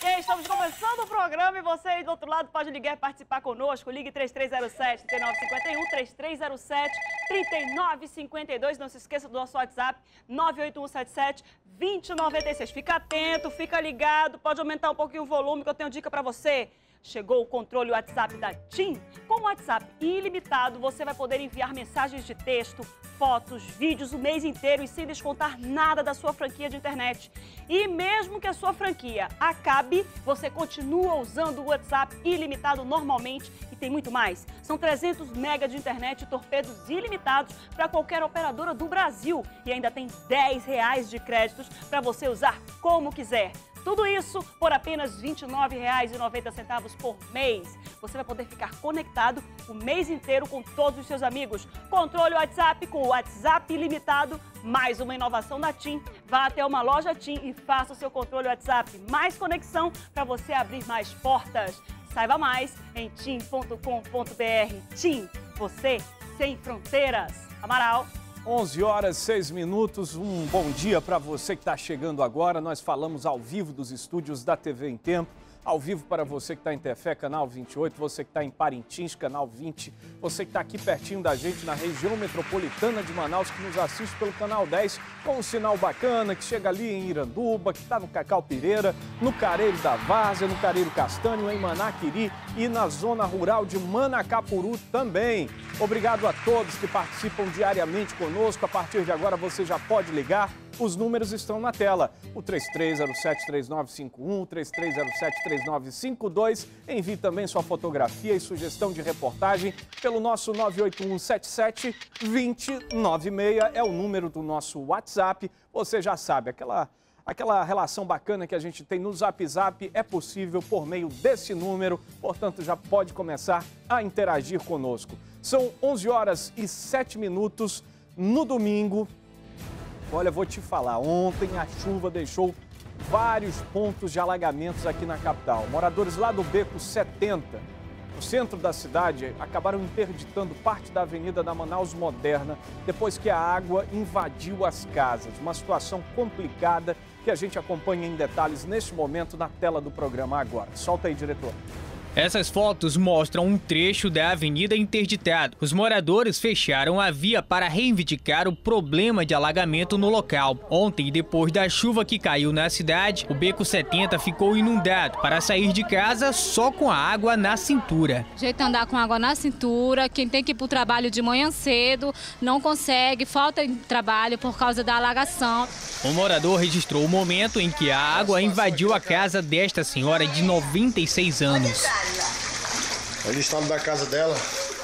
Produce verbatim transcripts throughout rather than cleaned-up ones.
Ok, estamos começando o programa e você aí do outro lado pode ligar e participar conosco. Ligue três três zero sete, três nove cinco um, três três zero sete, três nove cinco dois. Não se esqueça do nosso WhatsApp, nove oito um sete sete, dois zero nove seis. Fica atento, fica ligado, pode aumentar um pouquinho o volume que eu tenho dica para você. Chegou o controle WhatsApp da TIM. Com o WhatsApp ilimitado, você vai poder enviar mensagens de texto, fotos, vídeos o mês inteiro e sem descontar nada da sua franquia de internet. E mesmo que a sua franquia acabe, você continua usando o WhatsApp ilimitado normalmente e tem muito mais. São trezentos mega de internet e torpedos ilimitados para qualquer operadora do Brasil. E ainda tem dez reais de créditos para você usar como quiser. Tudo isso por apenas vinte e nove reais e noventa centavos por mês. Você vai poder ficar conectado o mês inteiro com todos os seus amigos. Controle o WhatsApp com o WhatsApp ilimitado, mais uma inovação da TIM. Vá até uma loja TIM e faça o seu controle WhatsApp. Mais conexão para você abrir mais portas. Saiba mais em tim ponto com ponto br. TIM, você sem fronteiras. Amaral. onze horas e seis minutos, um bom dia para você que está chegando agora. Nós falamos ao vivo dos estúdios da T V em Tempo, ao vivo para você que está em Tefé, canal vinte e oito, você que está em Parintins, canal vinte, você que está aqui pertinho da gente na região metropolitana de Manaus, que nos assiste pelo canal dez, com um sinal bacana, que chega ali em Iranduba, que está no Cacau Pireira, no Careiro da Várzea, no Careiro Castanho, em Manaquiri e na zona rural de Manacapuru também. Obrigado a todos que participam diariamente conosco. A partir de agora você já pode ligar. Os números estão na tela. O três três zero sete, três nove cinco um, três três zero sete, três nove cinco dois. Envie também sua fotografia e sugestão de reportagem pelo nosso nove oito um sete sete, dois zero nove seis. É o número do nosso WhatsApp. Você já sabe, aquela... Aquela relação bacana que a gente tem no Zap Zap é possível por meio desse número, portanto já pode começar a interagir conosco. São onze horas e sete minutos no domingo. Olha, vou te falar, ontem a chuva deixou vários pontos de alagamentos aqui na capital. Moradores lá do Beco setenta, no centro da cidade, acabaram interditando parte da Avenida da Manaus Moderna depois que a água invadiu as casas. Uma situação complicada que a gente acompanha em detalhes neste momento na tela do programa agora. Solta aí, diretor. Essas fotos mostram um trecho da avenida interditado. Os moradores fecharam a via para reivindicar o problema de alagamento no local. Ontem, depois da chuva que caiu na cidade, o Beco setenta ficou inundado. Para sair de casa, só com a água na cintura. Jeito de andar com água na cintura, quem tem que ir para o trabalho de manhã cedo, não consegue, falta de trabalho por causa da alagação. O morador registrou o momento em que a água invadiu a casa desta senhora de noventa e seis anos. Olha o estado da casa dela.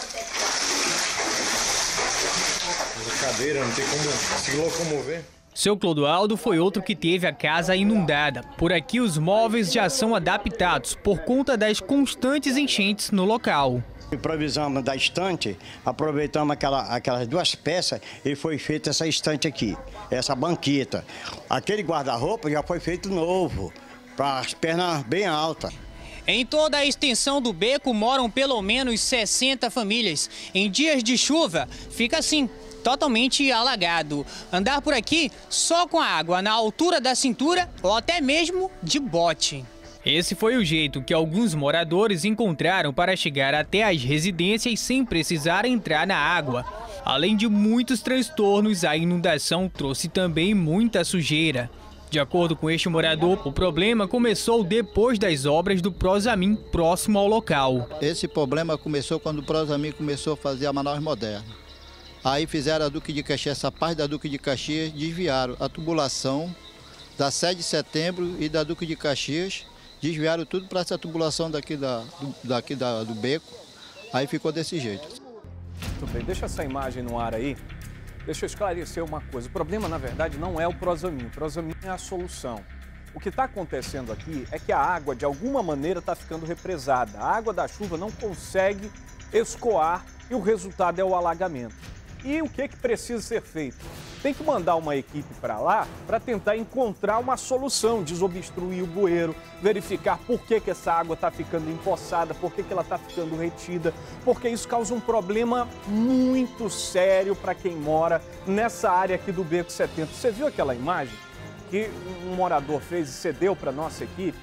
A cadeira, não tem como se locomover. Seu Clodoaldo foi outro que teve a casa inundada. Por aqui os móveis já são adaptados por conta das constantes enchentes no local. Improvisamos da estante, aproveitamos aquela, aquelas duas peças e foi feita essa estante aqui, essa banqueta. Aquele guarda-roupa já foi feito novo, para as pernas bem altas. Em toda a extensão do beco moram pelo menos sessenta famílias. Em dias de chuva, fica assim, totalmente alagado. Andar por aqui só com a água na altura da cintura ou até mesmo de bote. Esse foi o jeito que alguns moradores encontraram para chegar até as residências sem precisar entrar na água. Além de muitos transtornos, a inundação trouxe também muita sujeira. De acordo com este morador, o problema começou depois das obras do Prosamin próximo ao local. Esse problema começou quando o Prosamin começou a fazer a Manaus Moderna. Aí fizeram a Duque de Caxias, essa parte da Duque de Caxias, desviaram a tubulação da sete de setembro e da Duque de Caxias, desviaram tudo para essa tubulação daqui, da, do, daqui da, do beco, aí ficou desse jeito. Muito bem, deixa essa imagem no ar aí. Deixa eu esclarecer uma coisa. O problema, na verdade, não é o Prosamin. O Prosamin é a solução. O que está acontecendo aqui é que a água, de alguma maneira, está ficando represada. A água da chuva não consegue escoar e o resultado é o alagamento. E o que, que precisa ser feito? Tem que mandar uma equipe para lá para tentar encontrar uma solução, desobstruir o bueiro, verificar por que, que essa água está ficando empoçada, por que, que ela está ficando retida, porque isso causa um problema muito sério para quem mora nessa área aqui do Beco setenta. Você viu aquela imagem que um morador fez e cedeu para a nossa equipe?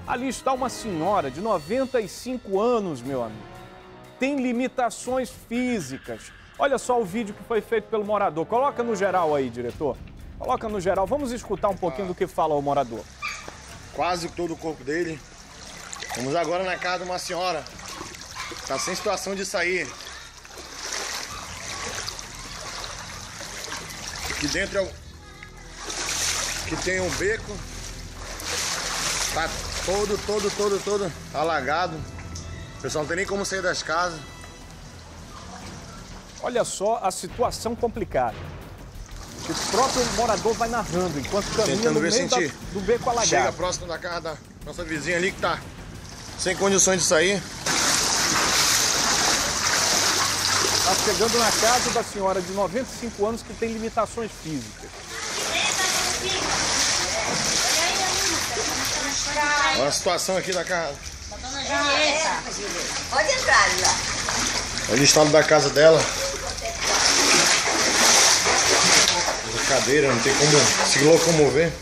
Ali está uma senhora de noventa e cinco anos, meu amigo. Tem limitações físicas. Olha só o vídeo que foi feito pelo morador. Coloca no geral aí, diretor. Coloca no geral. Vamos escutar um pouquinho do que fala o morador. Quase todo o corpo dele. Vamos agora na casa de uma senhora. Está sem situação de sair. Aqui dentro é o... Aqui tem um beco. Tá todo, todo, todo, todo alagado. O pessoal não tem nem como sair das casas. Olha só a situação complicada. O próprio morador vai narrando enquanto caminha no meio da, do beco alagado. Chega próximo da casa da nossa vizinha ali que tá sem condições de sair. Está chegando na casa da senhora de noventa e cinco anos que tem limitações físicas. Olha a situação aqui da casa. Pode entrar lá. Olha o estado da casa dela. Cadeira, não tem como se locomover.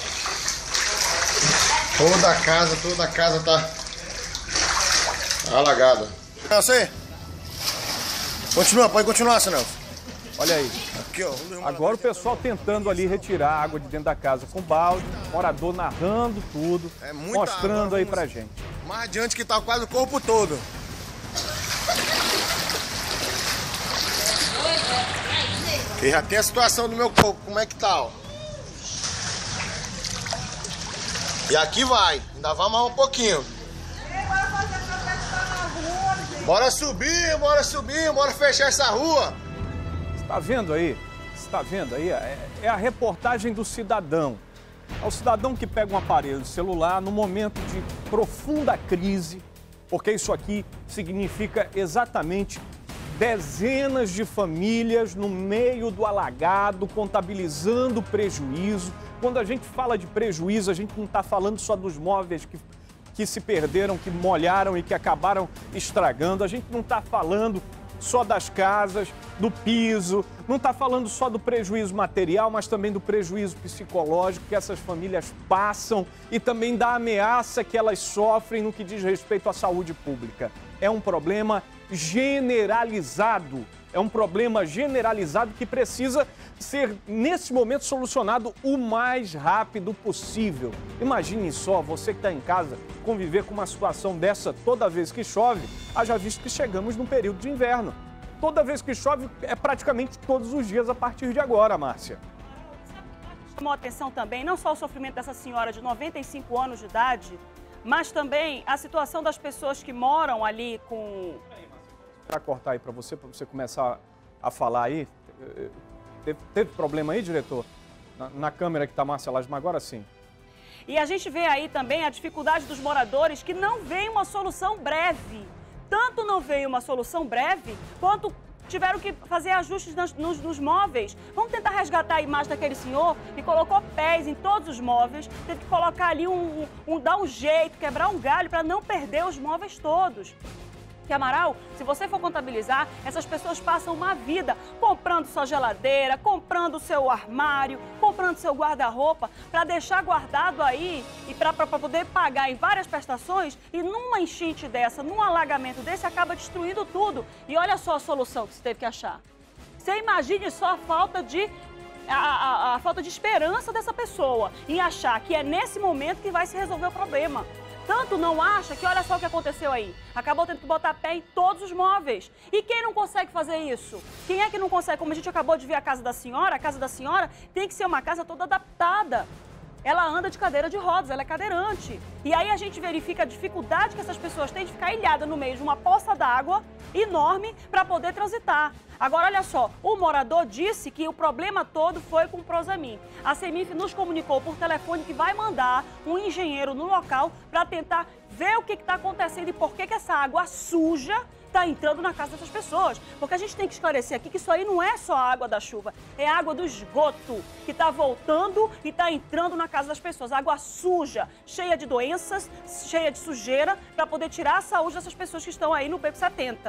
Toda a casa, toda a casa tá alagada. Você? Continua, pode continuar, Nelson. Olha aí. Aqui, ó. Agora o pessoal tentando ali retirar a água de dentro da casa com balde, morador narrando tudo, é mostrando água, aí pra gente. Mais adiante que tá quase o corpo todo. E já tem a situação do meu corpo, como é que tá, ó. E aqui vai, ainda vai mais um pouquinho. Bora subir, bora subir, bora fechar essa rua. Está vendo aí? Está vendo aí? É, é a reportagem do cidadão. É o cidadão que pega um aparelho celular no momento de profunda crise, porque isso aqui significa exatamente dezenas de famílias no meio do alagado, contabilizando prejuízo. Quando a gente fala de prejuízo, a gente não está falando só dos móveis que, que se perderam, que molharam e que acabaram estragando. A gente não está falando só das casas, do piso, não está falando só do prejuízo material, mas também do prejuízo psicológico que essas famílias passam e também da ameaça que elas sofrem no que diz respeito à saúde pública. É um problema generalizado, é um problema generalizado que precisa ser, nesse momento, solucionado o mais rápido possível. Imagine só, você que está em casa, conviver com uma situação dessa toda vez que chove, haja visto que chegamos num período de inverno. Toda vez que chove, é praticamente todos os dias a partir de agora, Márcia. Chamou atenção também, não só o sofrimento dessa senhora de noventa e cinco anos de idade, mas também a situação das pessoas que moram ali com... Para cortar aí para você, para você começar a falar aí, teve, teve problema aí, diretor? Na, na câmera que está Márcia Lages, mas agora sim. E a gente vê aí também a dificuldade dos moradores que não vem uma solução breve. Tanto não veio uma solução breve, quanto tiveram que fazer ajustes nos, nos, nos móveis. Vamos tentar resgatar a imagem daquele senhor que colocou pés em todos os móveis, teve que colocar ali um, um, um dar um jeito, quebrar um galho para não perder os móveis todos. Que, Amaral, se você for contabilizar, essas pessoas passam uma vida comprando sua geladeira, comprando o seu armário, comprando seu guarda-roupa, para deixar guardado aí e para poder pagar em várias prestações, e numa enchente dessa, num alagamento desse, acaba destruindo tudo. E olha só a solução que você teve que achar. Você imagine só a falta de... A, a, a falta de esperança dessa pessoa em achar que é nesse momento que vai se resolver o problema. Tanto não acha que olha só o que aconteceu aí. Acabou tendo que botar pé em todos os móveis. E quem não consegue fazer isso? Quem é que não consegue? Como a gente acabou de ver a casa da senhora, a casa da senhora tem que ser uma casa toda adaptada. Ela anda de cadeira de rodas, ela é cadeirante. E aí a gente verifica a dificuldade que essas pessoas têm de ficar ilhadas no meio de uma poça d'água enorme para poder transitar. Agora, olha só, o morador disse que o problema todo foi com o Prosamin. A Semif nos comunicou por telefone que vai mandar um engenheiro no local para tentar ver o que está acontecendo e por que, que essa água suja está entrando na casa dessas pessoas. Porque a gente tem que esclarecer aqui que isso aí não é só a água da chuva, é a água do esgoto que está voltando e está entrando na casa das pessoas. Água suja, cheia de doenças, cheia de sujeira, para poder tirar a saúde dessas pessoas que estão aí no Beco setenta.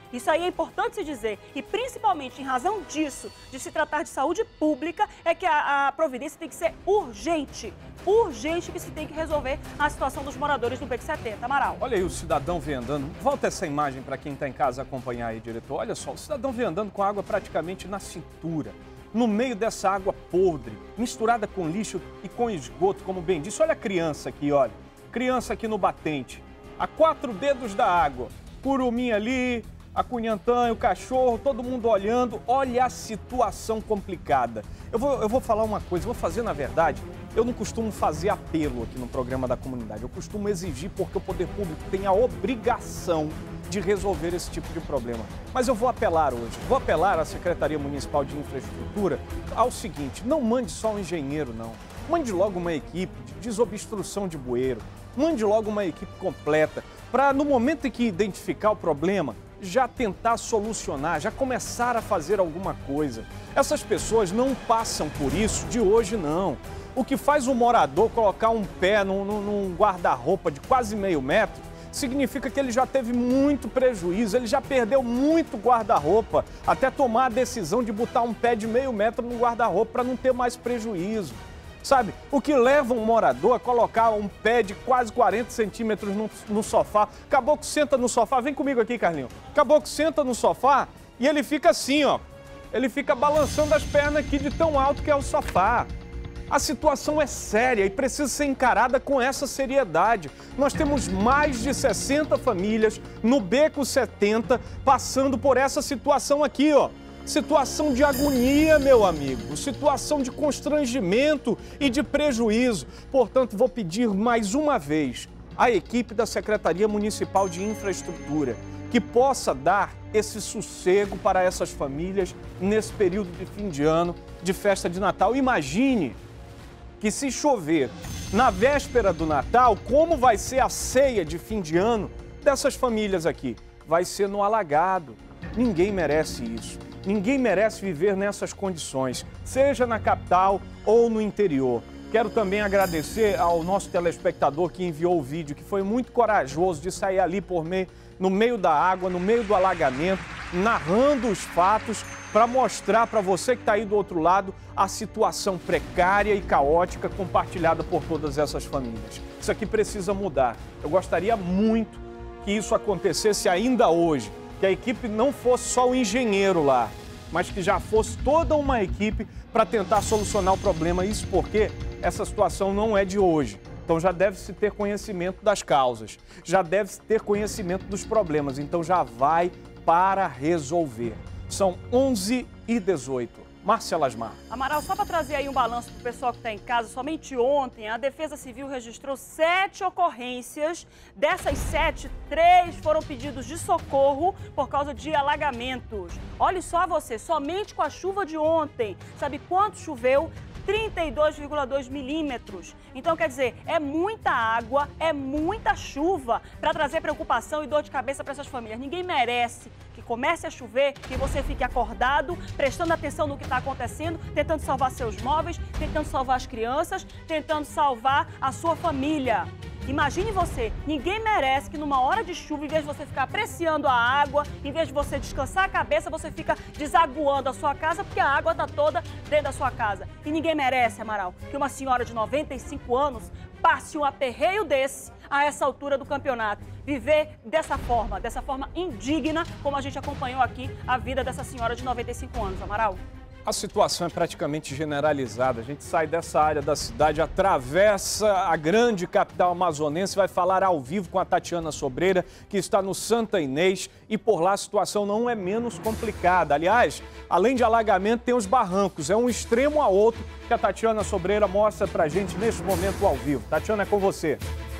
Isso aí é importante se dizer. E principalmente em razão disso, de se tratar de saúde pública, é que a, a providência tem que ser urgente. Urgente que se tem que resolver a situação dos moradores do Beco setenta. Amaral. Olha aí o cidadão vem andando. Volta essa imagem para quem está em casa acompanhar aí, diretor. Olha só, o cidadão vem andando com água praticamente na cintura. No meio dessa água podre, misturada com lixo e com esgoto, como bem disse. Olha a criança aqui, olha. Criança aqui no batente. A quatro dedos da água. Curumim ali, a cunhantã, o cachorro, todo mundo olhando. Olha a situação complicada. Eu vou, eu vou falar uma coisa, vou fazer na verdade, eu não costumo fazer apelo aqui no programa da comunidade. Eu costumo exigir porque o poder público tem a obrigação de resolver esse tipo de problema. Mas eu vou apelar hoje, vou apelar à Secretaria Municipal de Infraestrutura ao seguinte, não mande só um engenheiro, não. Mande logo uma equipe de desobstrução de bueiro, mande logo uma equipe completa, para no momento em que identificar o problema, já tentar solucionar, já começar a fazer alguma coisa. Essas pessoas não passam por isso de hoje, não. O que faz um morador colocar um pé num, num guarda-roupa de quase meio metro, significa que ele já teve muito prejuízo, ele já perdeu muito guarda-roupa, até tomar a decisão de botar um pé de meio metro no guarda-roupa para não ter mais prejuízo. Sabe, o que leva um morador a colocar um pé de quase quarenta centímetros no, no sofá. Caboclo senta no sofá, vem comigo aqui, Carlinhos. Caboclo senta no sofá e ele fica assim, ó. Ele fica balançando as pernas aqui de tão alto que é o sofá. A situação é séria e precisa ser encarada com essa seriedade. Nós temos mais de sessenta famílias no Beco setenta passando por essa situação aqui, ó. Situação de agonia, meu amigo, situação de constrangimento e de prejuízo. Portanto, vou pedir mais uma vez à equipe da Secretaria Municipal de Infraestrutura que possa dar esse sossego para essas famílias nesse período de fim de ano, de festa de Natal. Imagine que se chover na véspera do Natal, como vai ser a ceia de fim de ano dessas famílias aqui? Vai ser no alagado. Ninguém merece isso. Ninguém merece viver nessas condições, seja na capital ou no interior. Quero também agradecer ao nosso telespectador que enviou o vídeo, que foi muito corajoso de sair ali por meio, no meio da água, no meio do alagamento, narrando os fatos para mostrar para você que está aí do outro lado a situação precária e caótica compartilhada por todas essas famílias. Isso aqui precisa mudar. Eu gostaria muito que isso acontecesse ainda hoje. Que a equipe não fosse só o engenheiro lá, mas que já fosse toda uma equipe para tentar solucionar o problema. Isso porque essa situação não é de hoje. Então já deve-se ter conhecimento das causas, já deve-se ter conhecimento dos problemas. Então já vai para resolver. São onze e dezoito. Márcia Lasmar. Amaral, só para trazer aí um balanço para o pessoal que está em casa, somente ontem a Defesa Civil registrou sete ocorrências. Dessas sete, três foram pedidos de socorro por causa de alagamentos. Olhe só você, somente com a chuva de ontem, sabe quanto choveu? trinta e dois vírgula dois milímetros. Então, quer dizer, é muita água, é muita chuva para trazer preocupação e dor de cabeça para essas famílias. Ninguém merece que comece a chover e você fique acordado, prestando atenção no que está acontecendo, tentando salvar seus móveis, tentando salvar as crianças, tentando salvar a sua família. Imagine você, ninguém merece que numa hora de chuva, em vez de você ficar apreciando a água, em vez de você descansar a cabeça, você fica desaguando a sua casa, porque a água está toda dentro da sua casa. E ninguém merece, Amaral, que uma senhora de noventa e cinco anos passe um aperreio desse a essa altura do campeonato. Viver dessa forma, dessa forma indigna, como a gente acompanhou aqui a vida dessa senhora de noventa e cinco anos, Amaral. A situação é praticamente generalizada. A gente sai dessa área da cidade, atravessa a grande capital amazonense, vai falar ao vivo com a Tatiana Sobreira, que está no Santa Inês, e por lá a situação não é menos complicada. Aliás, além de alagamento, tem os barrancos. É um extremo a outro que a Tatiana Sobreira mostra pra gente neste momento ao vivo. Tatiana, é com você.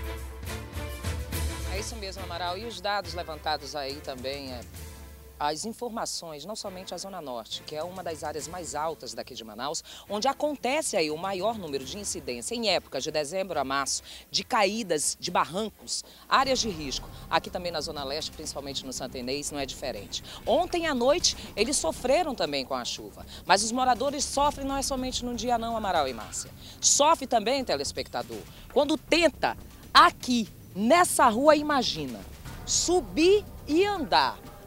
É isso mesmo, Amaral. E os dados levantados aí também é... As informações, não somente a Zona Norte, que é uma das áreas mais altas daqui de Manaus, onde acontece aí o maior número de incidência em épocas de dezembro a março, de caídas de barrancos, áreas de risco. Aqui também na Zona Leste, principalmente no Santa Inês, não é diferente. Ontem à noite, eles sofreram também com a chuva, mas os moradores sofrem não é somente num dia não, Amaral e Márcia. Sofre também, telespectador, quando tenta aqui, nessa rua, imagina, subir e andar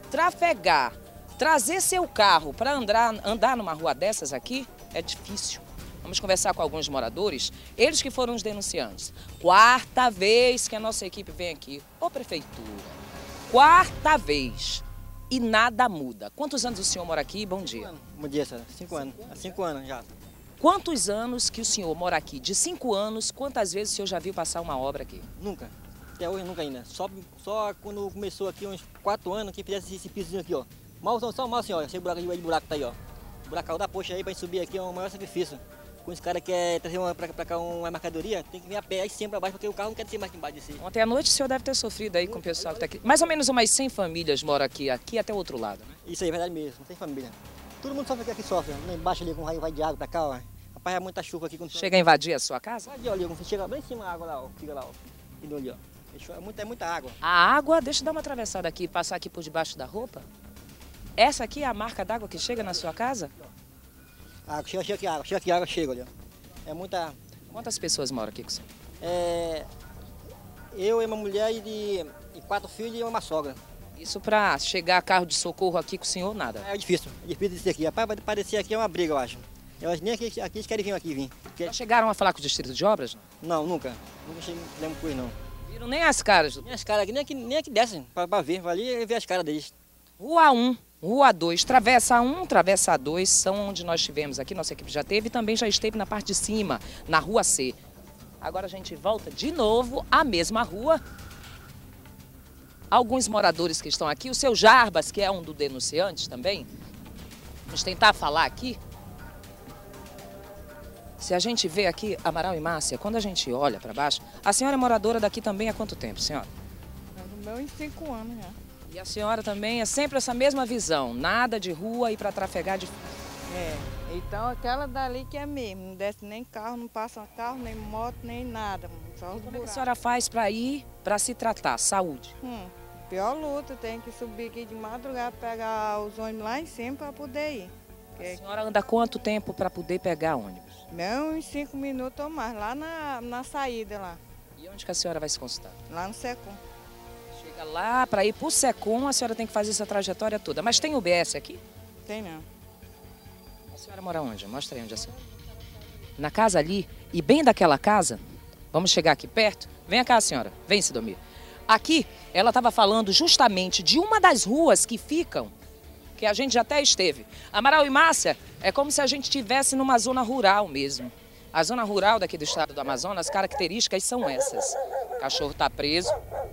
trafegar, trazer seu carro para andar, andar numa rua dessas aqui é difícil. Vamos conversar com alguns moradores, eles que foram os denunciantes. Quarta vez que a nossa equipe vem aqui. Ô, prefeitura, quarta vez e nada muda. Quantos anos o senhor mora aqui? Bom dia. Bom dia, senhora. Cinco anos. Há cinco anos já. Quantos anos que o senhor mora aqui? De cinco anos, quantas vezes o senhor já viu passar uma obra aqui? Nunca. Até hoje nunca ainda. Só, só quando começou aqui, uns quatro anos, que fizesse esse pisozinho aqui, ó. Mal, só mal, senhora. Esse buraco aí de buraco tá aí, ó. O buraco da poxa aí pra gente subir aqui é o maior sacrifício. Quando os caras querem trazer uma, pra, pra cá uma mercadoria, tem que vir a pé aí sempre pra baixo, porque o carro não quer descer mais aqui embaixo desse. Ontem à noite o senhor deve ter sofrido aí com o pessoal que tá aqui. Mais ou menos umas cem famílias moram aqui, aqui até o outro lado, né? Isso aí, é verdade mesmo, sem família. Todo mundo sofre aqui, aqui sofre. Lá embaixo ali, com raio vai de água pra cá, ó. Rapaz, é muita chuva aqui. Quando chega a invadir a sua casa? Invade, olha, quando chega bem em cima a água lá, ó. Fica lá, ó. Fica ali, ó. É muita, é muita água. A água, deixa eu dar uma atravessada aqui e passar aqui por debaixo da roupa. Essa aqui é a marca d'água que chega na sua casa? Água, chega, chega aqui, água, chega aqui, água, chega, olha. É muita... Quantas pessoas moram aqui com você? É... Eu e uma mulher e, de... e quatro filhos e uma sogra. Isso para chegar carro de socorro aqui com o senhor, nada? É difícil, é difícil descer aqui. Rapaz, vai parecer aqui é uma briga, eu acho. Elas nem aqui, aqui eles querem vir aqui, vir. Porque... Já chegaram a falar com o Distrito de Obras? Não, nunca. Nunca cheguei, lembro com eles, não. Viram nem as caras? Do... Nem as caras aqui, nem aqui, nem aqui descem pra, pra ver. Vai ali ver as caras deles. Rua um. Rua dois, Travessa um, Travessa dois, são onde nós tivemos aqui, nossa equipe já teve e também já esteve na parte de cima, na Rua C. Agora a gente volta de novo à mesma rua. Alguns moradores que estão aqui, o seu Jarbas, que é um dos denunciantes também, vamos tentar falar aqui. Se a gente vê aqui, Amaral e Márcia, quando a gente olha para baixo, a senhora é moradora daqui também há quanto tempo, senhora? No meu, em cinco anos já. E a senhora também é sempre essa mesma visão, nada de rua e para trafegar de... É, então aquela dali que é mesmo, não desce nem carro, não passa carro, nem moto, nem nada. Só os Como é que a senhora faz para ir, para se tratar, saúde? Hum, pior luta, tem que subir aqui de madrugada, pegar os ônibus lá em cima para poder ir. A senhora anda quanto tempo para poder pegar ônibus? Não, uns cinco minutos ou mais, lá na, na saída lá. E onde que a senhora vai se consultar? Lá no Secom. Chega lá, para ir para o Secom, a senhora tem que fazer essa trajetória toda. Mas tem U B S aqui? Tem não. A senhora mora onde? Mostra aí onde é a senhora. Na casa ali, e bem daquela casa, vamos chegar aqui perto. Vem cá, senhora. Vem, Sidomir. Aqui, ela estava falando justamente de uma das ruas que ficam, que a gente já até esteve. Amaral e Márcia, é como se a gente estivesse numa zona rural mesmo. A zona rural daqui do estado do Amazonas, as características são essas. O cachorro está preso.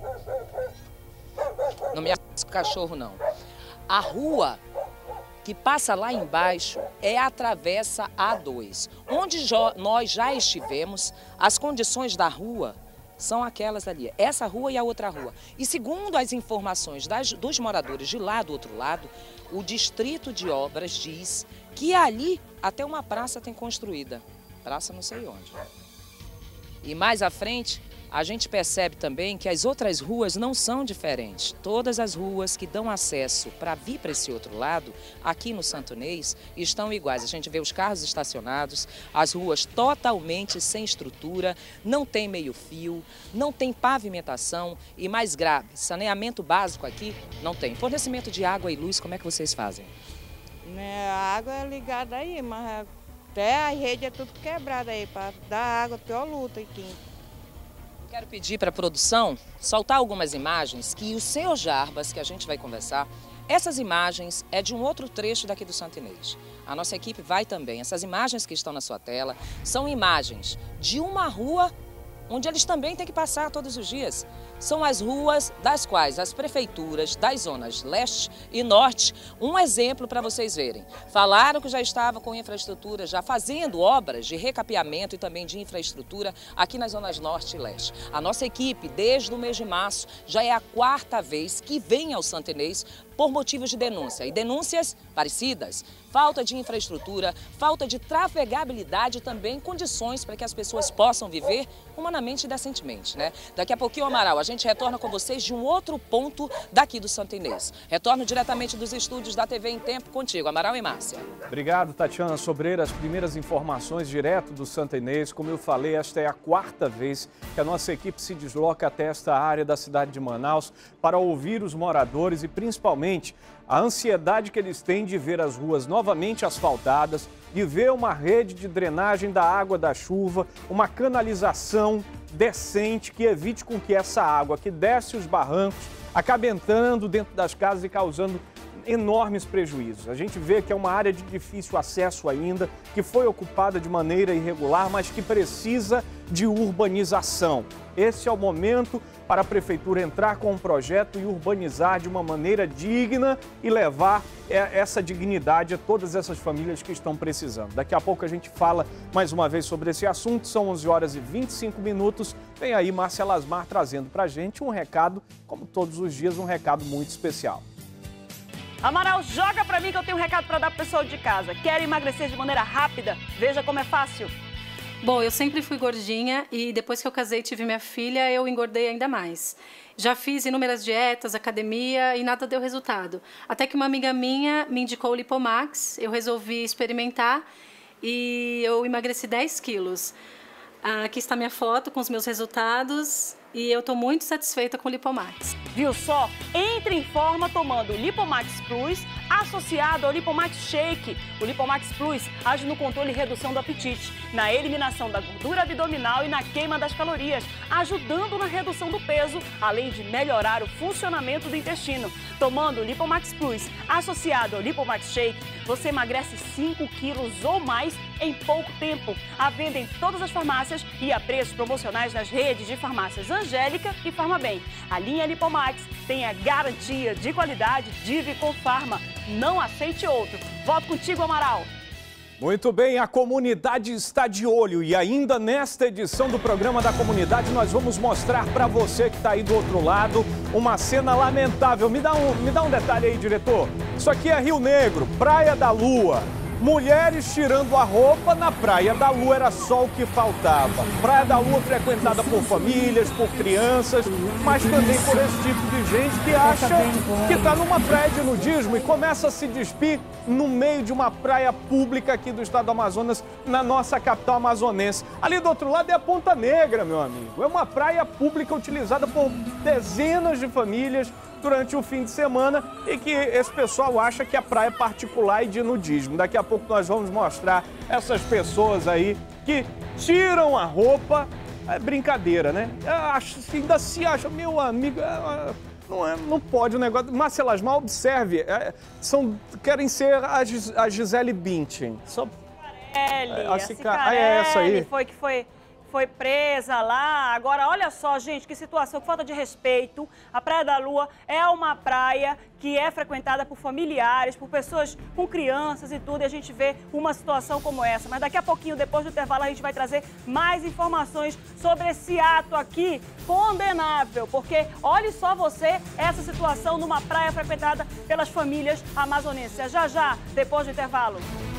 Não me assusta o cachorro, não. A rua que passa lá embaixo é a Travessa A dois. Onde nós já estivemos, as condições da rua são aquelas ali. Essa rua e a outra rua. E segundo as informações das, dos moradores de lá do outro lado, o Distrito de Obras diz que ali até uma praça tem construída. Praça não sei onde. E mais à frente, a gente percebe também que as outras ruas não são diferentes. Todas as ruas que dão acesso para vir para esse outro lado, aqui no Santo Inês, estão iguais. A gente vê os carros estacionados, as ruas totalmente sem estrutura, não tem meio-fio, não tem pavimentação e, mais grave, saneamento básico aqui não tem. Fornecimento de água e luz, como é que vocês fazem? A água é ligada aí, mas até a rede é tudo quebrada aí, para dar água, pior luta aqui. Quero pedir para a produção soltar algumas imagens que o seu Jarbas, que a gente vai conversar, essas imagens é de um outro trecho daqui do Santo Inês. A nossa equipe vai também. Essas imagens que estão na sua tela são imagens de uma rua onde eles também têm que passar todos os dias. São as ruas das quais as prefeituras das zonas leste e norte, um exemplo para vocês verem. Falaram que já estava com infraestrutura, já fazendo obras de recapeamento e também de infraestrutura aqui nas zonas norte e leste. A nossa equipe, desde o mês de março, já é a quarta vez que vem ao Santo Inês por motivos de denúncia. E denúncias parecidas. Falta de infraestrutura, falta de trafegabilidade e também condições para que as pessoas possam viver humanamente e decentemente, né? Daqui a pouquinho, Amaral, a gente retorna com vocês de um outro ponto daqui do Santo Inês. Retorno diretamente dos estúdios da T V em Tempo contigo, Amaral e Márcia. Obrigado, Tatiana Sobreira. As primeiras informações direto do Santo Inês. Como eu falei, esta é a quarta vez que a nossa equipe se desloca até esta área da cidade de Manaus para ouvir os moradores e principalmente principalmente a ansiedade que eles têm de ver as ruas novamente asfaltadas, de ver uma rede de drenagem da água da chuva, uma canalização decente que evite com que essa água que desce os barrancos acabe entrando dentro das casas e causando enormes prejuízos. A gente vê que é uma área de difícil acesso ainda, que foi ocupada de maneira irregular, mas que precisa de urbanização. Esse é o momento para a Prefeitura entrar com um projeto e urbanizar de uma maneira digna e levar essa dignidade a todas essas famílias que estão precisando. Daqui a pouco a gente fala mais uma vez sobre esse assunto. São onze horas e vinte e cinco minutos. Vem aí Márcia Lasmar trazendo para a gente um recado, como todos os dias, um recado muito especial. Amaral, joga pra mim que eu tenho um recado pra dar pro pessoal de casa. Quer emagrecer de maneira rápida? Veja como é fácil. Bom, eu sempre fui gordinha e depois que eu casei e tive minha filha, eu engordei ainda mais. Já fiz inúmeras dietas, academia e nada deu resultado. Até que uma amiga minha me indicou o Lipomax, eu resolvi experimentar e eu emagreci dez quilos. Aqui está minha foto com os meus resultados e eu estou muito satisfeita com o Lipomax. Viu só? Entre em forma tomando o Lipomax Plus associado ao Lipomax Shake. O Lipomax Plus age no controle e redução do apetite, na eliminação da gordura abdominal e na queima das calorias, ajudando na redução do peso, além de melhorar o funcionamento do intestino. Tomando o Lipomax Plus associado ao Lipomax Shake, você emagrece cinco quilos ou mais em pouco tempo. À venda em todas as farmácias e a preços promocionais nas redes de farmácias Angélica e Farmabem. A linha Lipomax tem a garantia de qualidade de Viconfarma. Não aceite outro. Volto contigo, Amaral. Muito bem, a comunidade está de olho e ainda nesta edição do programa da comunidade nós vamos mostrar para você que está aí do outro lado uma cena lamentável. Me dá um, me dá um detalhe aí, diretor. Isso aqui é Rio Negro, Praia da Lua. Mulheres tirando a roupa na Praia da Lua, era só o que faltava. Praia da Lua frequentada por famílias, por crianças, mas também por esse tipo de gente que acha que está numa praia de nudismo e começa a se despir no meio de uma praia pública aqui do estado do Amazonas, na nossa capital amazonense. Ali do outro lado é a Ponta Negra, meu amigo. É uma praia pública utilizada por dezenas de famílias durante o fim de semana e que esse pessoal acha que a praia é particular e de nudismo. Daqui a pouco nós vamos mostrar essas pessoas aí que tiram a roupa. É brincadeira, né? Acho, ainda se acha, meu amigo, não, é, não pode o negócio. Márcia Lasmar, observe, é, são, querem ser a, Gis, a Gisele Bündchen. Só... Cicarelli, a Cicarelli, ah, é essa aí. Foi que foi... foi presa lá. Agora, olha só, gente, que situação, que falta de respeito. A Praia da Lua é uma praia que é frequentada por familiares, por pessoas com crianças e tudo, e a gente vê uma situação como essa. Mas daqui a pouquinho, depois do intervalo, a gente vai trazer mais informações sobre esse ato aqui condenável, porque olhe só você essa situação numa praia frequentada pelas famílias amazonenses. Já, já, depois do intervalo.